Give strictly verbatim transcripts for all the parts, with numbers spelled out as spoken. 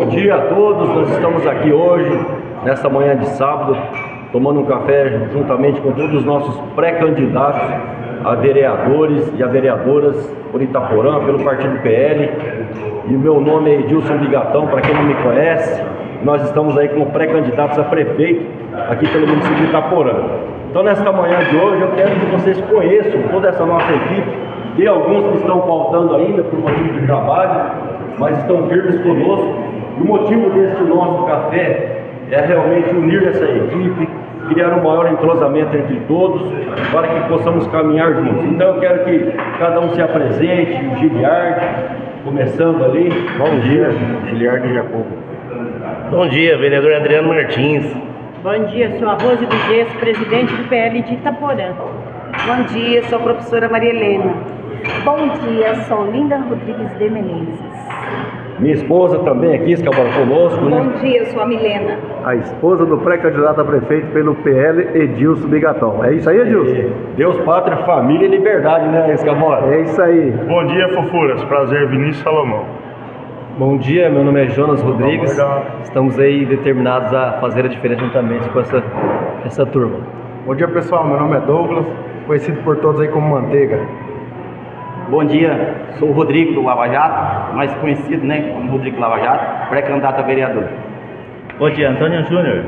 bom dia a todos. Nós estamos aqui hoje, nesta manhã de sábado, tomando um café juntamente com todos os nossos pré-candidatos a vereadores e a vereadoras por Itaporã, pelo partido P L. E o meu nome é Edilson Bigatão, para quem não me conhece. Nós estamos aí como pré-candidatos a prefeito aqui pelo município de Itaporã. Então, nesta manhã de hoje, eu quero que vocês conheçam toda essa nossa equipe. Tem alguns que estão faltando ainda por motivo de trabalho, mas estão firmes conosco. E o motivo desse nosso café é realmente unir essa equipe, criar um maior entrosamento entre todos, para que possamos caminhar juntos. Então eu quero que cada um se apresente, o Giliardi, começando ali. Bom dia, Giliardi Jacobo. Bom dia, vereador Adriano Martins. Bom dia, sou a Rose do Gesso, presidente do P L de Itaporã. Bom dia, sou a professora Maria Helena. Bom dia, sou Linda Rodrigues de Menezes. Minha esposa também aqui, escapou conosco, né? Bom dia, sou a Milena. A esposa do pré-candidato a prefeito pelo P L, Edilson Bigatão. É isso aí, Edilson? Deus, pátria, família e liberdade, né, Escamora? É isso aí. Bom dia, fofuras. Prazer, Vinícius Salomão. Bom dia, meu nome é Jonas Rodrigues. Estamos aí determinados a fazer a diferença juntamente com essa, essa turma. Bom dia, pessoal. Meu nome é Douglas, conhecido por todos aí como Manteiga. Bom dia, sou o Rodrigo do Lava Jato, mais conhecido, né, como Rodrigo Lava Jato, pré-candidato a vereador. Bom dia, Antônio Júnior.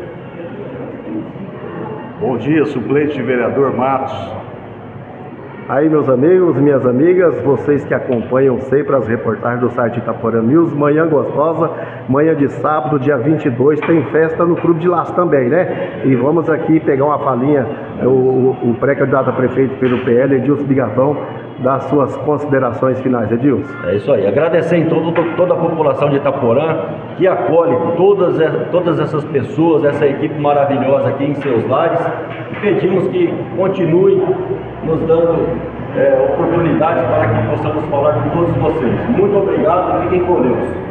Bom dia, suplente de vereador Matos. Aí, meus amigos, minhas amigas, vocês que acompanham sempre as reportagens do site Itaporã News, manhã gostosa, manhã de sábado, dia vinte e dois, tem festa no Clube de Laço também, né? E vamos aqui pegar uma falinha, o, o, o pré-candidato a prefeito pelo P L, Edilson Bigatão, das suas considerações finais, Edilson. É isso aí, agradecer em todo, toda a população de Itaporã, que acolhe todas, todas essas pessoas, essa equipe maravilhosa aqui em seus lares, e pedimos que continue nos dando é, oportunidades para que possamos falar com todos vocês. Muito obrigado, fiquem com Deus.